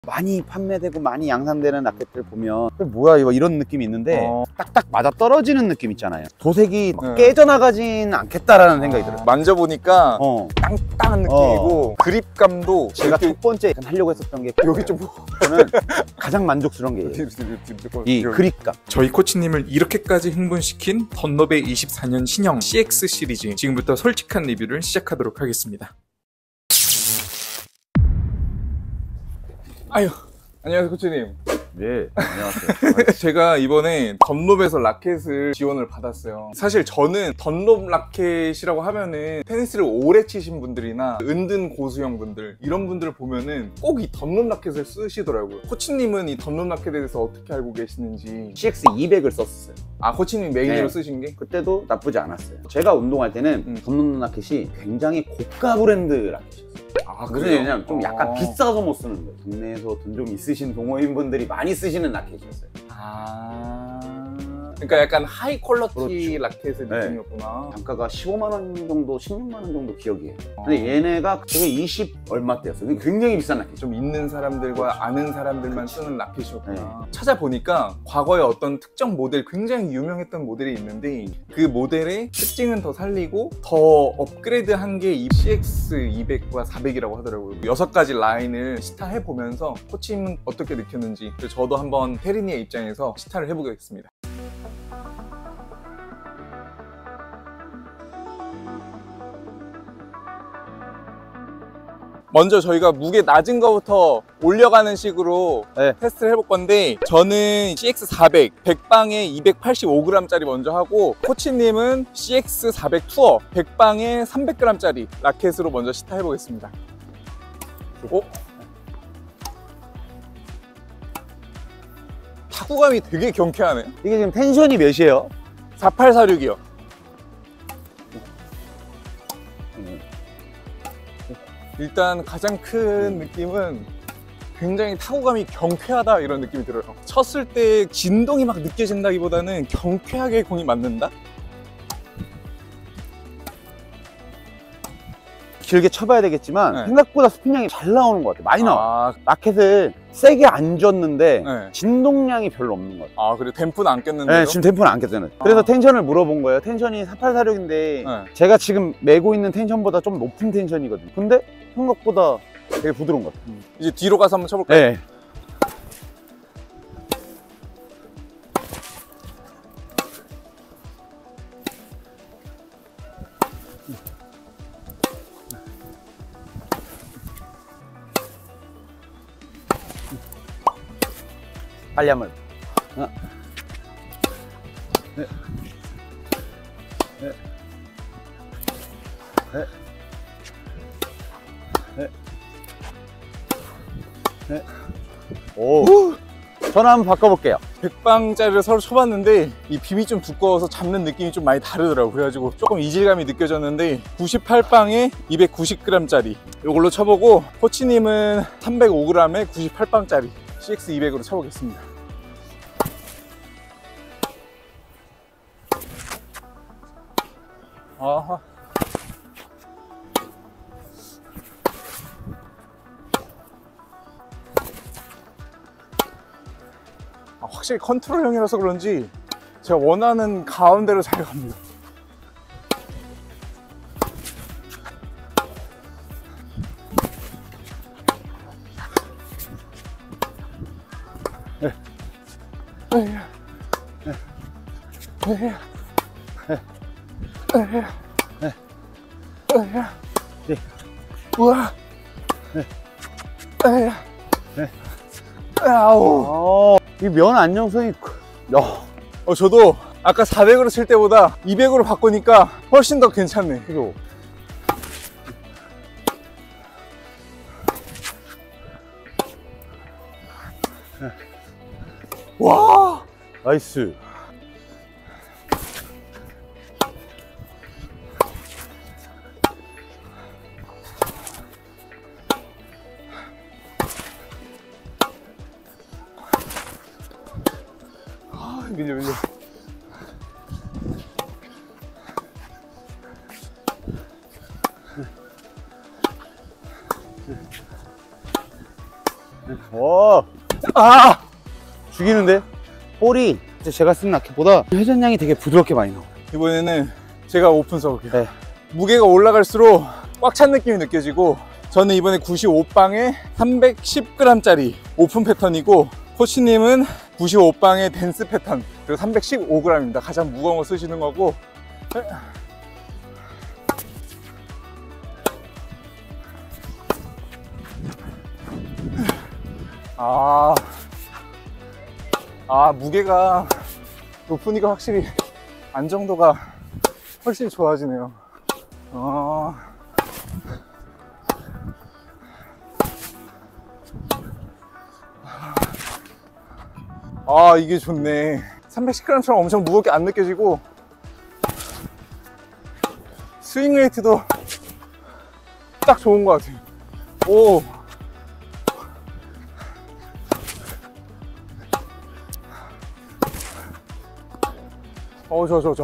많이 판매되고 많이 양산되는 라켓들 보면 뭐야 이거 이런 느낌이 있는데 딱딱 맞아 떨어지는 느낌 있잖아요. 도색이 막 깨져나가진 않겠다라는 생각이 들어요. 만져보니까 땅땅한 느낌이고 그립감도 제가 첫 번째 하려고 했었던 게 여기 좀 저는 가장 만족스러운 게 이 그립감. 저희 코치님을 이렇게까지 흥분시킨 던롭의 24년 신형 CX 시리즈, 지금부터 솔직한 리뷰를 시작하도록 하겠습니다. 아유, 안녕하세요 코치님. 네, 안녕하세요. 제가 이번에 던롭에서 라켓을 지원을 받았어요. 사실 저는 던롭 라켓이라고 하면은 테니스를 오래 치신 분들이나 은둔 고수형 분들, 이런 분들을 보면은 꼭 이 던롭 라켓을 쓰시더라고요. 코치님은 이 던롭 라켓에 대해서 어떻게 알고 계시는지. CX200을 썼어요. 아, 코치님 메인으로 쓰신 게? 그때도 나쁘지 않았어요. 제가 운동할 때는 던롭 라켓이 굉장히 고가 브랜드 라켓이었어요. 아, 무슨 얘기냐면 좀 약간 비싸서 못 쓰는 거예요. 동네에서 돈 좀 있으신 동호인분들이 많이 쓰시는 라켓이었어요. 그러니까 약간 하이 퀄러티 그렇죠. 라켓의 느낌이었구나. 단가가 15만 원 정도, 16만 원 정도 기억이에요. 근데 얘네가 되게 20 얼마대였어요. 굉장히 비싼 라켓. 좀 있는 사람들과 아는 사람들만 쓰는 라켓이었구나. 찾아보니까 과거에 어떤 특정 모델, 굉장히 유명했던 모델이 있는데 그 모델의 특징은 더 살리고 더 업그레이드한 게 이 CX200과 400이라고 하더라고요. 6가지 라인을 시타해보면서 코치님은 어떻게 느꼈는지, 저도 한번 테린이의 입장에서 시타를 해보겠습니다. 먼저 저희가 무게 낮은 거부터 올려가는 식으로 테스트를 해볼 건데, 저는 CX400 100방에 285g짜리 먼저 하고, 코치님은 CX400 투어 100방에 300g짜리 라켓으로 먼저 시타 해보겠습니다. 타구감이 되게 경쾌하네요. 이게 지금 텐션이 몇이에요? 4846이요. 일단 가장 큰 느낌은 굉장히 타구감이 경쾌하다, 이런 느낌이 들어요. 쳤을 때 진동이 막 느껴진다기보다는 경쾌하게 공이 맞는다? 길게 쳐봐야 되겠지만 생각보다 스핀량이 잘 나오는 것 같아요. 많이 나와. 라켓을 세게 안 줬는데 진동량이 별로 없는 것 같아요. 그리고 댐프는 안 꼈는데요? 네, 지금 댐프는 안 꼈잖아요. 그래서 텐션을 물어본 거예요. 텐션이 4846인데 제가 지금 메고 있는 텐션보다 좀 높은 텐션이거든요. 근데 생각보다 되게 부드러운 것 같아요. 이제 뒤로 가서 한번 쳐볼까요? 네. 빨리 한번. 하나. 네. 네. 네. 네. 네. 오. 저는 한번 바꿔볼게요. 100방짜리를 서로 쳐봤는데 이 빔이 좀 두꺼워서 잡는 느낌이 좀 많이 다르더라고요. 그래가지고 조금 이질감이 느껴졌는데, 98방에 290g짜리 이걸로 쳐보고, 코치님은 305g에 98방짜리 CX200으로 쳐보겠습니다. 아하. 확실히 컨트롤형이라서 그런지 제가 원하는 가운데로 잘 갑니다. 우와. 아우. 이 면 안정성이. 저도 아까 400으로 칠 때보다 200으로 바꾸니까 훨씬 더 괜찮네. 그죠? 와, 나이스. 밀려. 오. 죽이는데? 볼이 제가 쓴 라켓보다 회전량이 되게 부드럽게 많이 나와요. 이번에는 제가 오픈 써볼게요. 네. 무게가 올라갈수록 꽉 찬 느낌이 느껴지고, 저는 이번에 95방에 310g짜리 오픈 패턴이고, 코치님은 95방에 댄스 패턴, 그리고 315g입니다. 가장 무거운 거 쓰시는 거고. 무게가 높으니까 확실히 안정도가 훨씬 좋아지네요. 이게 좋네. 310g처럼 엄청 무겁게 안 느껴지고, 스윙 레이트도 딱 좋은 것 같아요. 오. 좋아.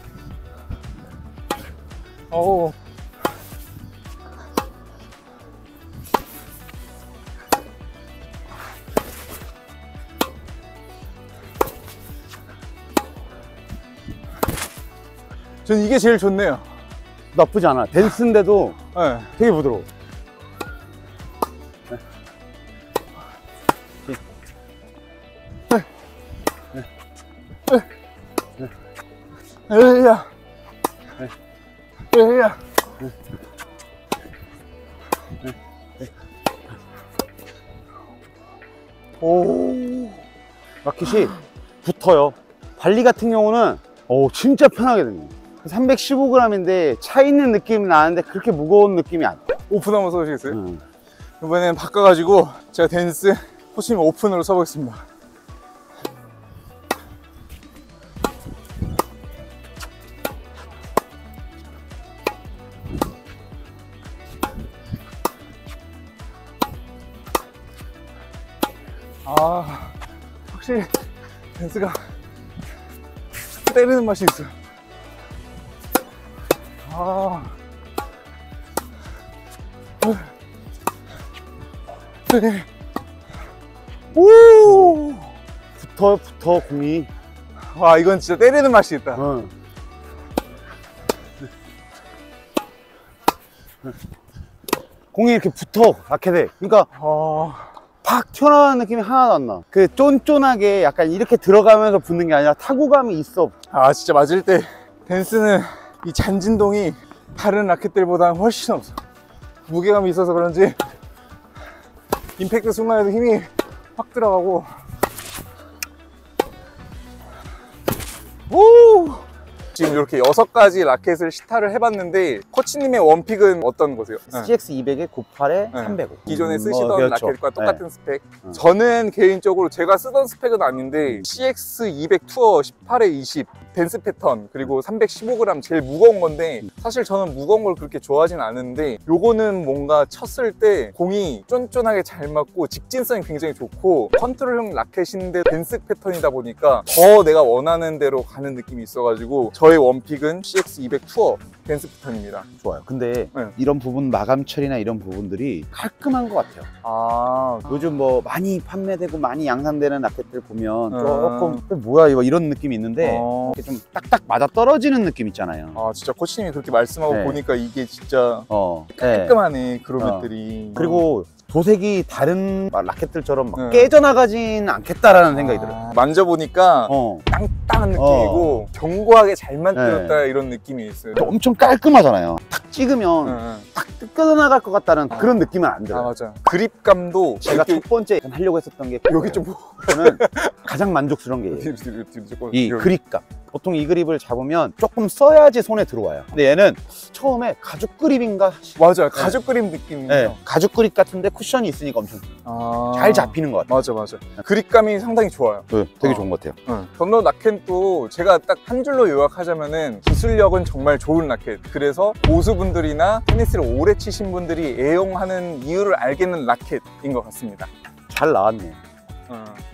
전 이게 제일 좋네요. 나쁘지 않아. 댄스인데도 네. 되게 부드러워. 에이야. 오. 라켓이 붙어요. 발리 같은 경우는 진짜 편하게 됩니다. 315g인데 차 있는 느낌이 나는데 그렇게 무거운 느낌이 안 나요. 오픈 한번 써보시겠어요? 이번엔 바꿔가지고 제가 댄스 코치님 오픈으로 써보겠습니다. 확실히 댄스가 때리는 맛이 있어요. 오! 붙어 공이. 이건 진짜 때리는 맛이 있다. 공이 이렇게 붙어 라켓에. 그러니까 팍 튀어나가는 느낌이 하나도 안 나. 그 쫀쫀하게 약간 이렇게 들어가면서 붙는 게 아니라 타구감이 있어. 진짜 맞을 때 댄스는 이 잔진동이 다른 라켓들보다는 훨씬 없어. 무게감이 있어서 그런지 임팩트 순간에도 힘이 확 들어가고. 지금 이렇게 6가지 라켓을 시타를 해봤는데, 코치님의 원픽은 어떤 거세요? CX200에 98에 305. 기존에 쓰시던 그렇죠. 라켓과 똑같은 스펙. 저는 개인적으로 제가 쓰던 스펙은 아닌데 CX200 투어 18에 20 댄스 패턴, 그리고 315g 제일 무거운 건데, 사실 저는 무거운 걸 그렇게 좋아하진 않은데, 요거는 뭔가 쳤을 때 공이 쫀쫀하게 잘 맞고 직진성이 굉장히 좋고, 컨트롤형 라켓인데 댄스 패턴이다 보니까 더 내가 원하는 대로 가는 느낌이 있어가지고 저의 원픽은 CX200 투어 댄스 패턴입니다. 좋아요. 근데 네. 이런 부분 마감 처리나 이런 부분들이 깔끔한 것 같아요. 요즘 뭐 많이 판매되고 많이 양산되는 라켓들 보면 조금 뭐야 이거 이런 느낌이 있는데 이렇게 좀 딱딱 맞아 떨어지는 느낌 있잖아요. 진짜 코치님이 그렇게 말씀하고 네. 보니까 이게 진짜 네. 깔끔하네, 그로мет들이. 그리고 도색이 다른 라켓들처럼 막 네. 깨져나가진 않겠다라는 생각이 들어요. 만져보니까 땅땅한 느낌이고 견고하게 잘 만들었다, 네. 이런 느낌이 있어요. 엄청 깔끔하잖아요. 탁 찍으면 딱 뜯겨나갈 것 같다는 그런 느낌은 안 들어요. 맞아. 그립감도 제가 이렇게 첫 번째 하려고 했었던 게 여기 좀 저는 가장 만족스러운 게 이 그립감. 보통 이 그립을 잡으면 조금 써야지 손에 들어와요. 근데 얘는 처음에 가죽 그립인가? 맞아요. 가죽 그립 느낌이에요. 네, 가죽 그립 같은데 쿠션이 있으니까 엄청 잘 잡히는 것 같아요. 맞아. 그립감이 상당히 좋아요. 네, 되게 좋은 것 같아요. 던너 라켓도 제가 딱 한 줄로 요약하자면은 기술력은 정말 좋은 라켓. 그래서 고수분들이나 테니스를 오래 치신 분들이 애용하는 이유를 알겠는 라켓인 것 같습니다. 잘 나왔네요.